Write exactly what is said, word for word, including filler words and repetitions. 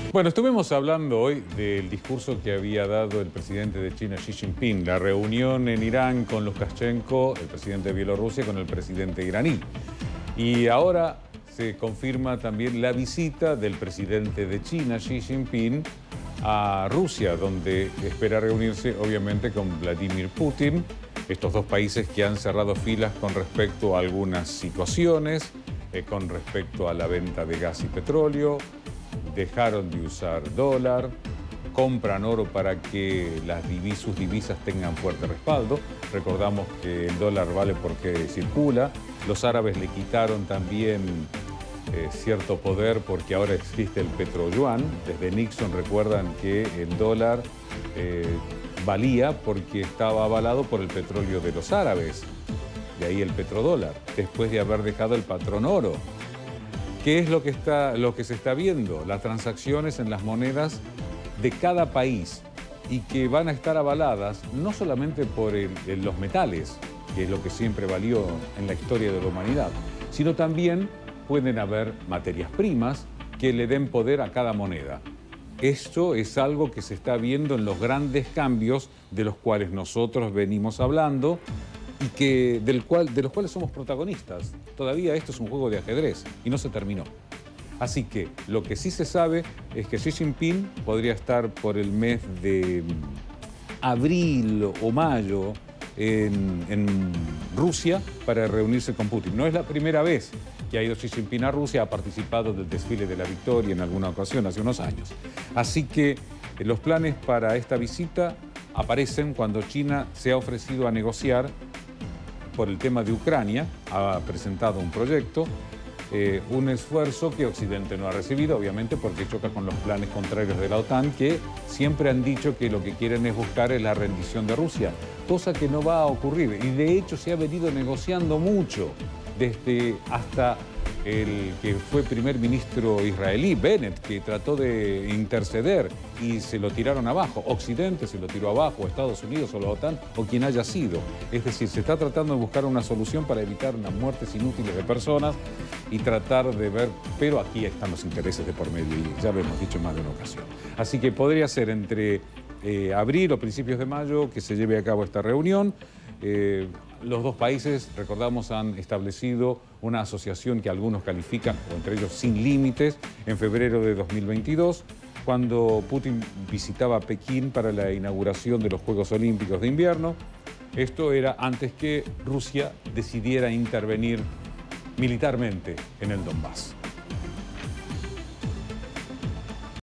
Bueno, estuvimos hablando hoy del discurso que había dado el presidente de China, Xi Jinping, la reunión en Irán con Lukashenko, el presidente de Bielorrusia, con el presidente iraní. Y ahora se confirma también la visita del presidente de China, Xi Jinping, a Rusia, donde espera reunirse obviamente con Vladimir Putin. Estos dos países que han cerrado filas con respecto a algunas situaciones, eh, con respecto a la venta de gas y petróleo, dejaron de usar dólar, compran oro para que las divis, sus divisas tengan fuerte respaldo. Recordamos que el dólar vale porque circula. Los árabes le quitaron también eh, cierto poder porque ahora existe el petroyuan. Desde Nixon recuerdan que el dólar eh, valía porque estaba avalado por el petróleo de los árabes. De ahí el petrodólar, después de haber dejado el patrón oro. ¿Qué es lo que, está, lo que se está viendo? Las transacciones en las monedas de cada país y que van a estar avaladas no solamente por el, los metales, que es lo que siempre valió en la historia de la humanidad, sino también pueden haber materias primas que le den poder a cada moneda. Esto es algo que se está viendo en los grandes cambios de los cuales nosotros venimos hablando y que, del cual, de los cuales somos protagonistas. Todavía esto es un juego de ajedrez y no se terminó. Así que lo que sí se sabe es que Xi Jinping podría estar por el mes de abril o mayo en, en Rusia para reunirse con Putin. No es la primera vez que ha ido Xi Jinping a Rusia, ha participado del desfile de la victoria en alguna ocasión hace unos años. Así que eh, los planes para esta visita aparecen cuando China se ha ofrecido a negociar por el tema de Ucrania, ha presentado un proyecto, eh, un esfuerzo que Occidente no ha recibido, obviamente porque choca con los planes contrarios de la OTAN, que siempre han dicho que lo que quieren es buscar es la rendición de Rusia, cosa que no va a ocurrir. Y de hecho se ha venido negociando mucho, desde hasta el que fue primer ministro israelí, Bennett, que trató de interceder y se lo tiraron abajo. Occidente se lo tiró abajo, Estados Unidos o la OTAN o quien haya sido. Es decir, se está tratando de buscar una solución para evitar unas muertes inútiles de personas y tratar de ver, pero aquí están los intereses de por medio y ya lo hemos dicho en más de una ocasión. Así que podría ser entre eh, abril o principios de mayo que se lleve a cabo esta reunión. Eh, los dos países, recordamos, han establecido una asociación que algunos califican, o entre ellos Sin Límites, en febrero de dos mil veintidós, cuando Putin visitaba Pekín para la inauguración de los Juegos Olímpicos de Invierno. Esto era antes que Rusia decidiera intervenir militarmente en el Donbass.